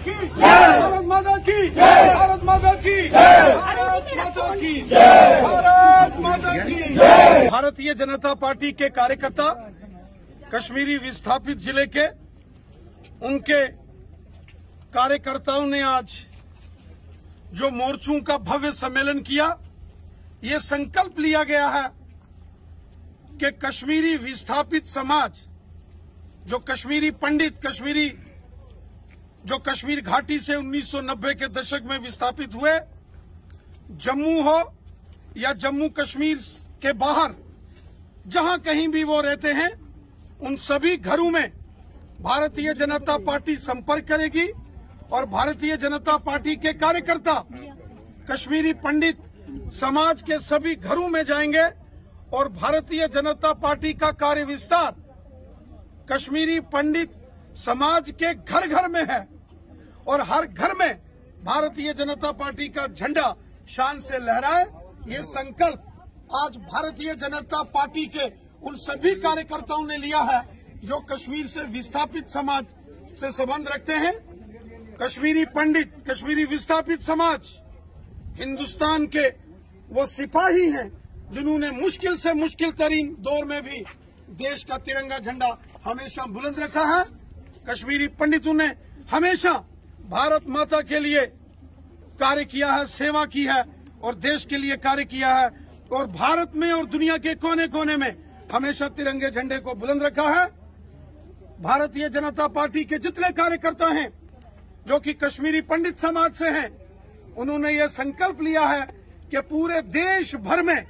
की भारत माता की भारत माता की भारत माता की भारत माता की। भारतीय जनता पार्टी के कार्यकर्ता कश्मीरी विस्थापित जिले के उनके कार्यकर्ताओं ने आज जो मोर्चों का भव्य सम्मेलन किया, ये संकल्प लिया गया है कि कश्मीरी विस्थापित समाज, जो कश्मीरी पंडित, जो कश्मीर घाटी से 1990 के दशक में विस्थापित हुए, जम्मू हो या जम्मू कश्मीर के बाहर जहां कहीं भी वो रहते हैं, उन सभी घरों में भारतीय जनता पार्टी संपर्क करेगी और भारतीय जनता पार्टी के कार्यकर्ता कश्मीरी पंडित समाज के सभी घरों में जाएंगे और भारतीय जनता पार्टी का कार्य विस्तार कश्मीरी पंडित समाज के घर घर में है और हर घर में भारतीय जनता पार्टी का झंडा शान से लहराए। ये संकल्प आज भारतीय जनता पार्टी के उन सभी कार्यकर्ताओं ने लिया है जो कश्मीर से विस्थापित समाज से संबंध रखते हैं। कश्मीरी पंडित, कश्मीरी विस्थापित समाज हिंदुस्तान के वो सिपाही हैं जिन्होंने मुश्किल से मुश्किल तरीन दौर में भी देश का तिरंगा झंडा हमेशा बुलंद रखा है। कश्मीरी पंडितों ने हमेशा भारत माता के लिए कार्य किया है, सेवा की है और देश के लिए कार्य किया है और भारत में और दुनिया के कोने कोने में हमेशा तिरंगे झंडे को बुलंद रखा है। भारतीय जनता पार्टी के जितने कार्यकर्ता हैं जो कि कश्मीरी पंडित समाज से हैं, उन्होंने ये संकल्प लिया है कि पूरे देश भर में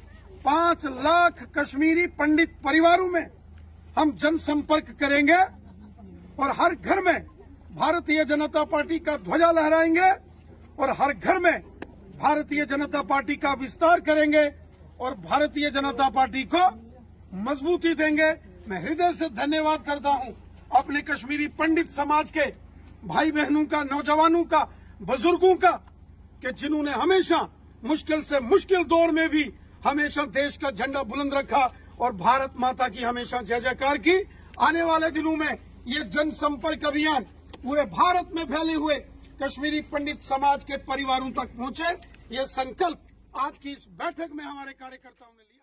5 लाख कश्मीरी पंडित परिवारों में हम जनसंपर्क करेंगे और हर घर में भारतीय जनता पार्टी का ध्वजा लहराएंगे और हर घर में भारतीय जनता पार्टी का विस्तार करेंगे और भारतीय जनता पार्टी को मजबूती देंगे। मैं हृदय से धन्यवाद करता हूं अपने कश्मीरी पंडित समाज के भाई बहनों का, नौजवानों का, बुजुर्गों का, कि जिन्होंने हमेशा मुश्किल से मुश्किल दौर में भी हमेशा देश का झंडा बुलंद रखा और भारत माता की हमेशा जय जयकार की। आने वाले दिनों में ये जनसंपर्क अभियान पूरे भारत में फैले हुए कश्मीरी पंडित समाज के परिवारों तक पहुंचे। ये संकल्प आज की इस बैठक में हमारे कार्यकर्ताओं ने लिया।